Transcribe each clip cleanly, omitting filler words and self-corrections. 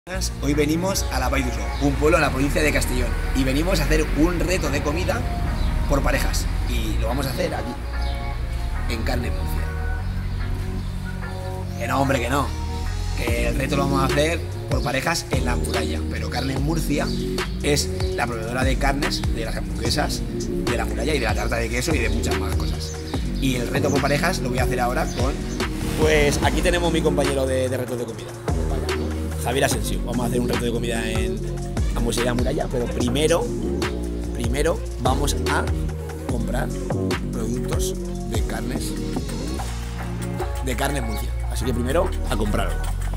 Hoy venimos a la Vall d'Uixó, un pueblo en la provincia de Castellón, y venimos a hacer un reto de comida por parejas, y lo vamos a hacer aquí, en Carnes Murcia. Que no, hombre, que no, que el reto lo vamos a hacer por parejas en la muralla, pero Carnes Murcia es la proveedora de carnes, de las hamburguesas, de la muralla y de la tarta de queso y de muchas más cosas. Y el reto por parejas lo voy a hacer ahora con... Pues aquí tenemos mi compañero de retos de comida, Javier Asensio. Vamos a hacer un reto de comida en Hamburguesería Muralla, pero primero vamos a comprar productos de Carnes Murcia. Así que primero a comprarlo.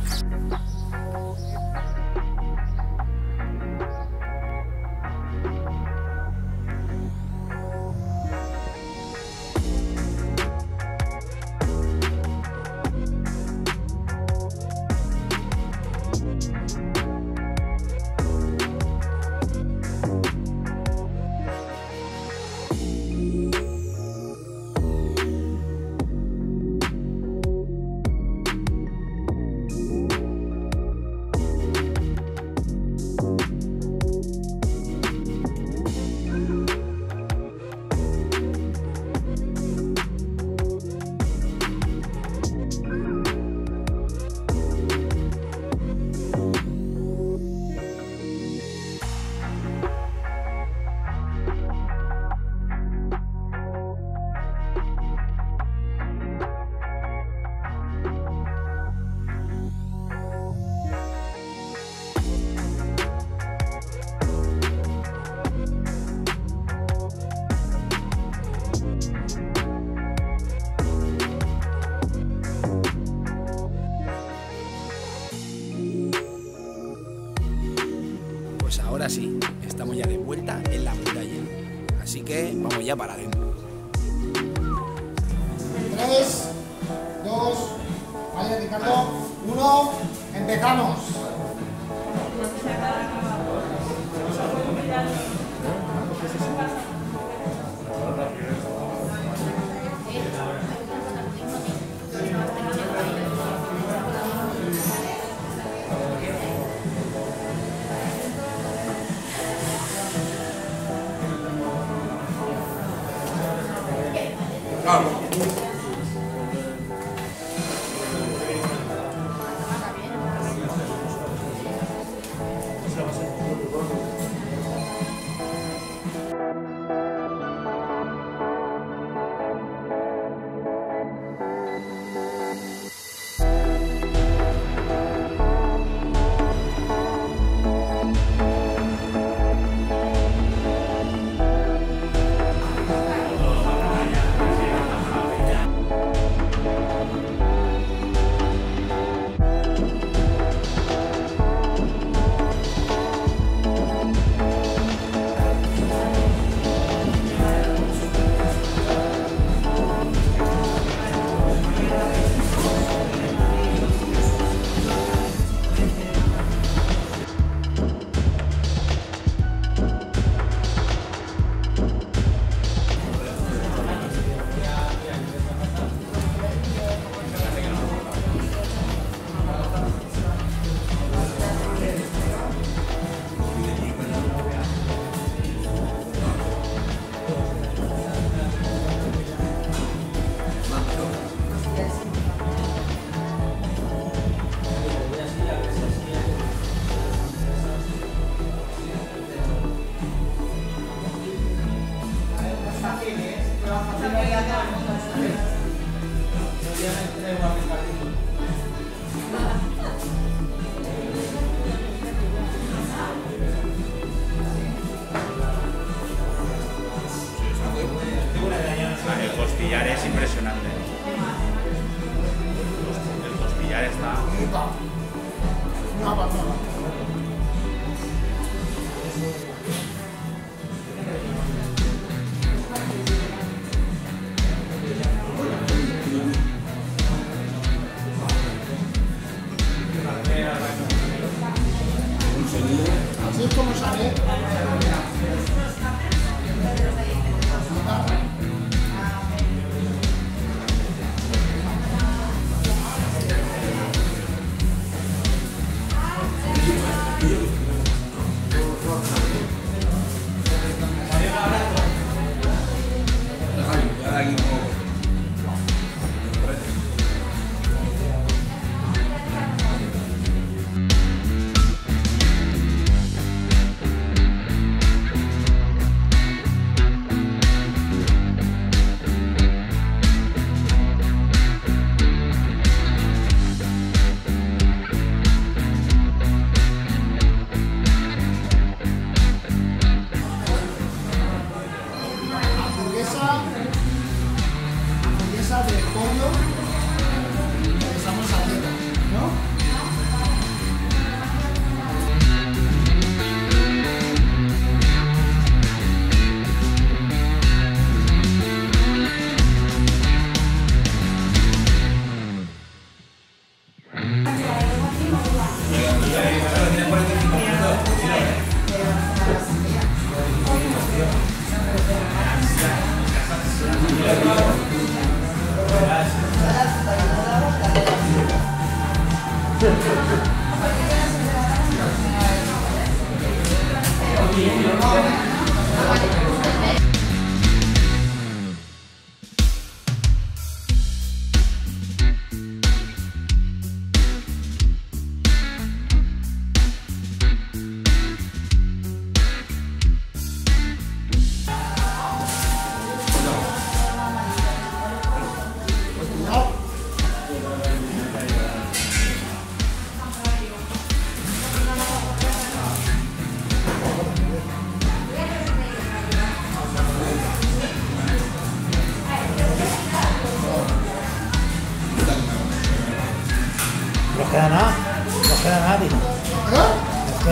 Pues ahora sí, estamos ya de vuelta en la muralla. Así que vamos ya para adentro. 3, 2, vale Ricardo, 1, empezamos. El costillar es impresionante. El costillar está... Una pasada. Así es como sale.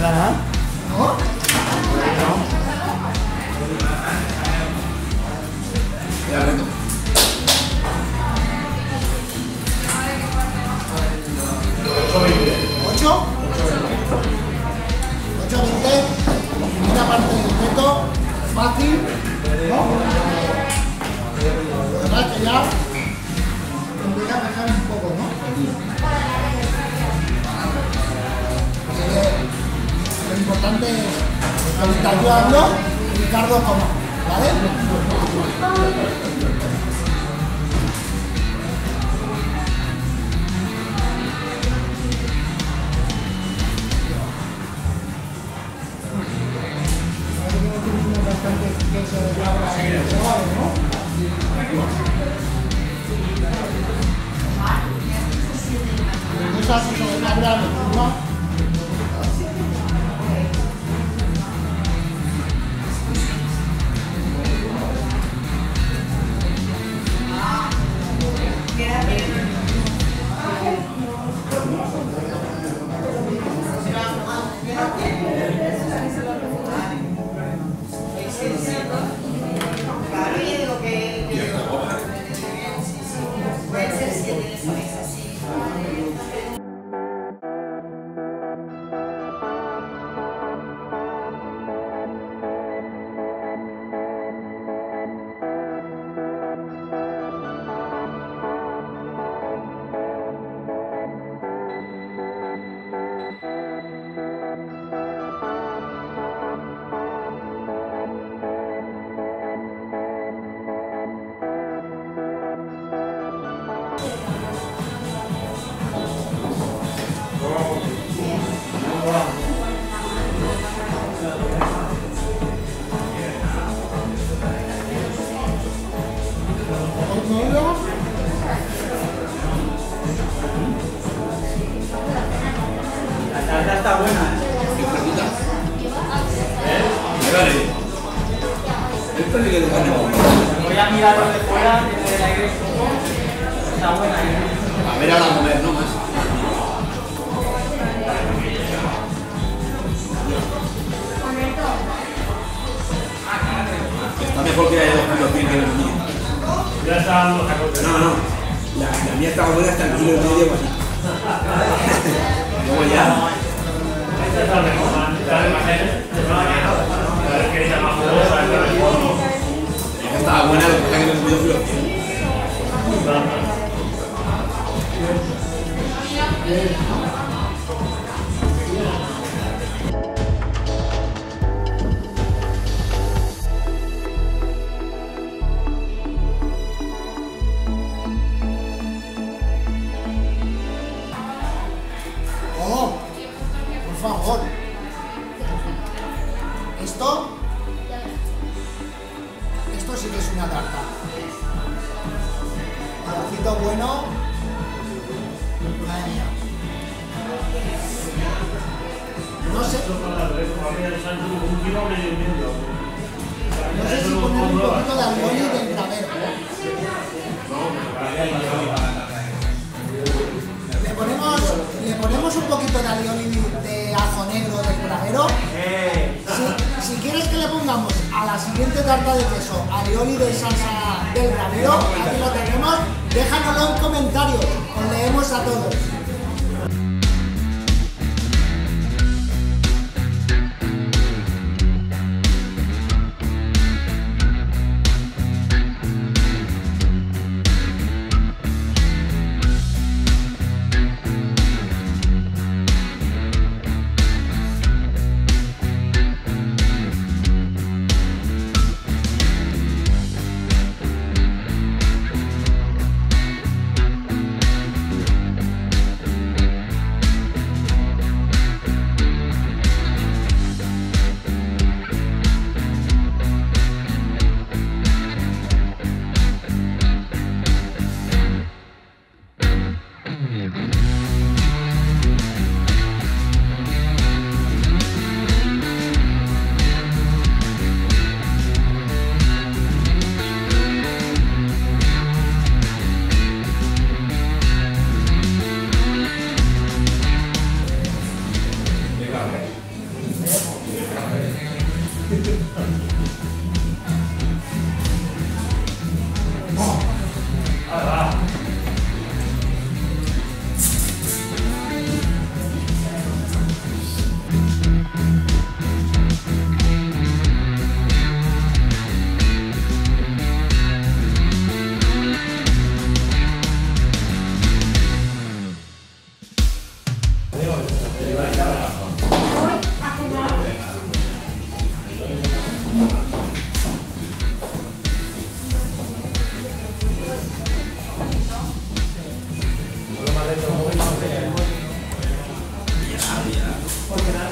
da nada? ¿No? Ya reto. ¿8? 8-20. Primera parte del reto. Fácil. ¿No? Lo demás que ya empieza a dejar un poco, ¿no? Así que lo importante es que me está ayudando Ricardo coma, ¿vale? Bastante queso de cabra y de cebada, ¿no? Esa queso de cabra, ¿no? La tarta está buena, Qué pregunta. Vale. Esto sí que es bueno. Voy a mirar desde fuera, desde el aire un poco. Está buena, A ver ahora a comer, no más. Está mejor que haya 2 kilos 100 que la mía. Ya está dando cacote. No, no. La mía estaba buena hasta el kilo y medio o así. Luego ya. Esta está mejor. Está de imágenes. Es que está más jugosa. Esta estaba buena, lo que pasa es que no he comido kilo 100. Oh, por favor. Esto sí que es una tarta. Pedacito bueno. Madre mía. No sé. No sé si poner un poquito de alioli del gravero. Le ponemos un poquito de alioli de ajo negro del gravero. Si quieres que le pongamos a la siguiente tarta de queso alioli de salsa del gravero, aquí lo tenemos. Déjanoslo en comentarios, os leemos a todos.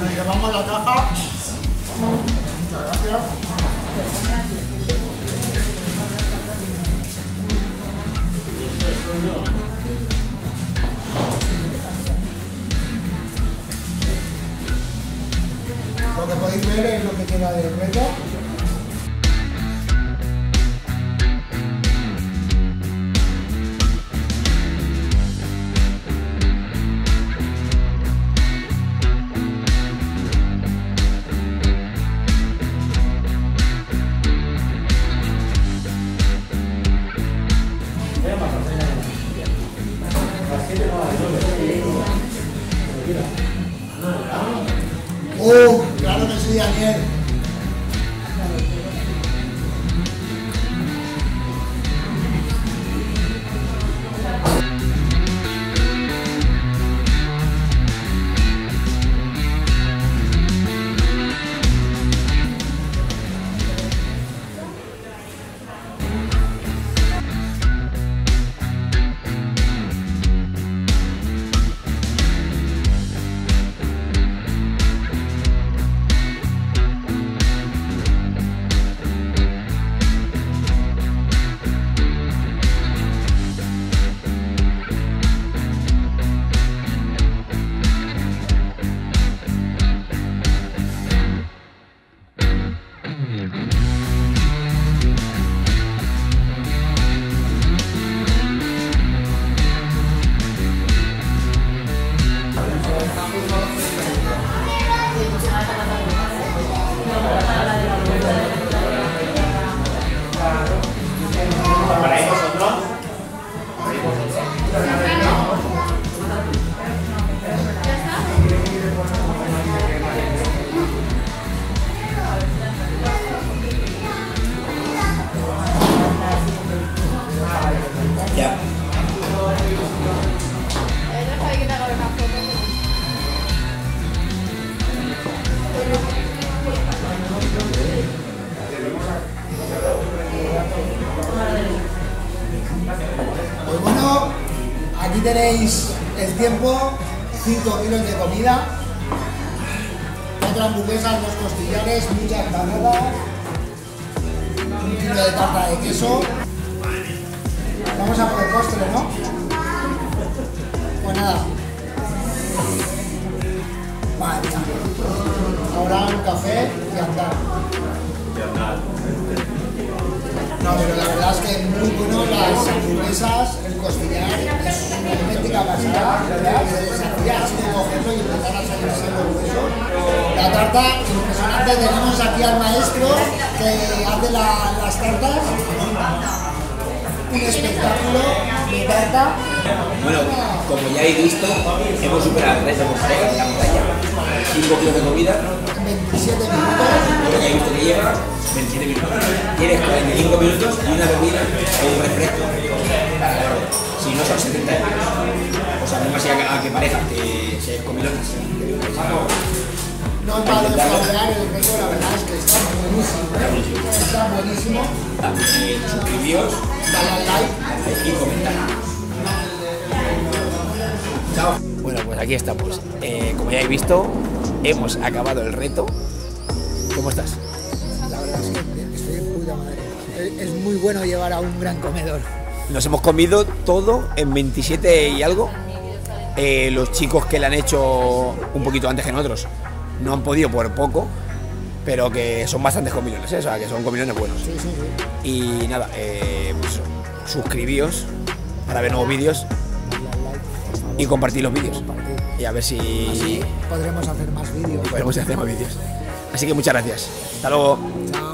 nos llevamos la caja. Muchas gracias. Lo que podéis ver es lo que queda del reto. Claro que sí, Daniel. Pues bueno, aquí tenéis el tiempo, 5 kilos de comida, 4 hamburguesas, 2 costillares, muchas empanadas, 1 kilo de tarta de queso. Vamos a por el postre, ¿no? Pues nada. Vale, ahora un café y andar. No, pero la verdad es que muy bueno las hamburguesas, el costillar, es una auténtica pasada. Se desafía así de cogerlo y empezar a salirse los huesos. La tarta, impresionante, tenemos aquí al maestro que hace las tartas. Un espectáculo de tarta. Bueno, como ya habéis visto, hemos superado el reto por parejas de la montaña. 5 kilos de comida. 27 minutos. Lo que he visto que lleva 27 minutos. Tienes 45 minutos y una bebida o un refresco para la hora. Si no son 70 euros. O sea, no más a que pareja que se comilones. No para desarrollar el reto, la verdad es que está buenísimo. Está buenísimo. Suscribíos, Dale al like y comentad. Chao. Bueno, pues aquí estamos. Como ya habéis visto, hemos acabado el reto. ¿Cómo estás? La verdad es que estoy de puta madre. Es muy bueno llevar a un gran comedor. Nos hemos comido todo en 27 y algo. Los chicos que le han hecho un poquito antes que nosotros no han podido por poco, pero que son bastantes comilones, o sea, que son comilones buenos. Sí, sí, sí. Y nada, pues suscribíos para ver nuevos vídeos y compartir los vídeos. Y a ver si Así podremos hacer más vídeos. podemos hacer más vídeos. Así que muchas gracias. Hasta luego. Chao.